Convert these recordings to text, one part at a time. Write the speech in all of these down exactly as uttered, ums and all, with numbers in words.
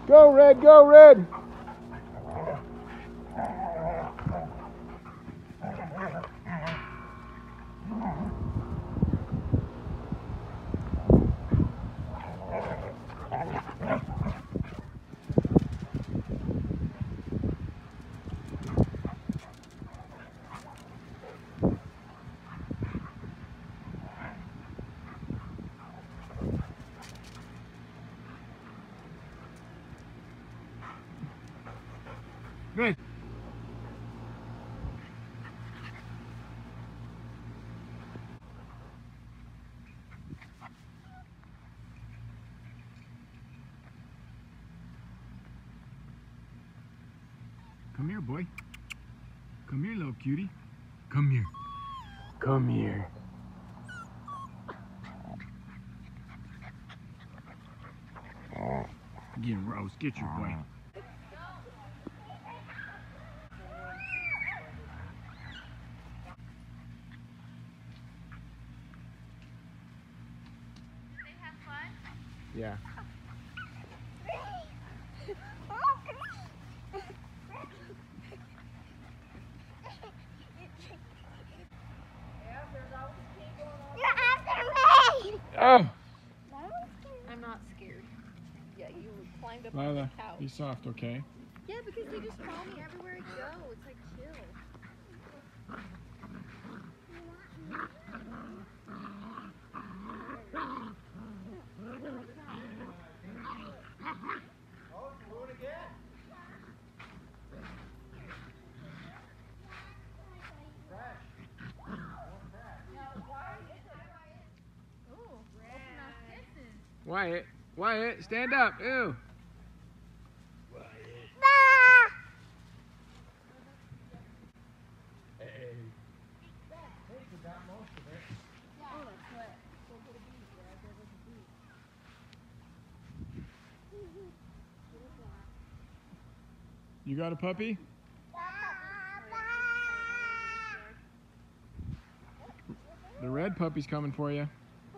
Go, Red, go, Red. Good. Come here, boy. Come here, little cutie. Come here. Come here. Get Rose, get your boy. Yeah. Oh! I'm not scared. Yeah, you climbed up Lila, on the couch. be soft, okay? Yeah, because they just follow me everywhere I go. It's like chill. Wyatt, Wyatt, stand up. Ew. Wyatt. Hey. Hey, forgot most of it. Oh, that's wet. You got a puppy? The red puppy's coming for you.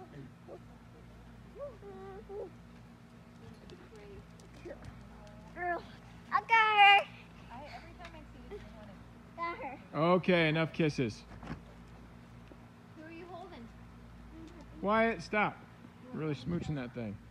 I got her. I, every time I see you, I want to. Got her. Okay, enough kisses. Who are you holding? Wyatt, stop. You're really smooching that thing.